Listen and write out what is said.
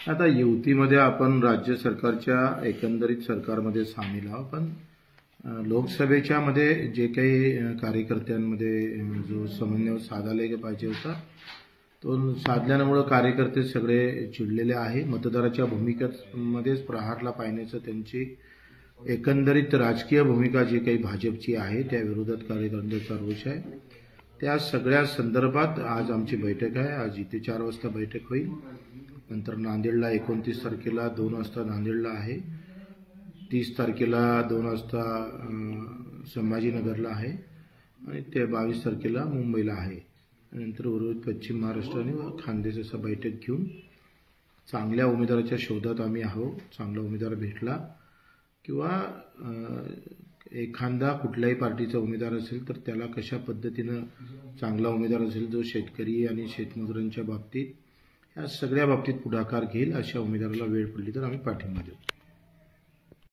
आता युतीमध्ये आपण राज्य सरकारच्या एकंदरीत सरकारमध्ये सामील आहोत, पण लोकसभेच्या मध्ये जे काही कार्यकर्त्यांमध्ये जो समन्वय साधायला पाहिजे होता तो साधल्यामुळे कार्यकर्ते सगळे चिडलेले आहे। मतदाराच्या भूमिकेमध्येच प्रहारला पाहण्याचं त्यांची एकंदरीत राजकीय भूमिका जी काही भाजपची आहे त्या विरोधात कार्यकर्त्यांचा रोष आहे। त्या सगळ्या संदर्भात आज आमची बैठक आहे। आज इथे 4 वाजता बैठक होईल। नंतर नांदेडला 29 तारखेला 2 वाजता नांदेडला आहे, 30 तारखेला 2 वाजता संभाजीनगरला आहे आणि ते 22 तारखेला मुंबईला आहे। नंतर उर्वरित पश्चिम महाराष्ट्र आणि खानदेश असं बैठक घेऊन चांगल्या उमेदवाराच्या शोधात आम्ही आहोत। चांगला उमेदवार भेटला किंवा एखादा कुठल्याही पार्टीचा उमेदवार असेल तर त्याला कशा पद्धतीनं चांगला उमेदवार असेल जो शेतकरी आणि शेतमजुरांच्या बाबतीत या सगळ्या बाबतीत पुढाकार घेईल अशा उमेदवाराला वेळ पडली तर आम्ही पाठिंबा देऊ।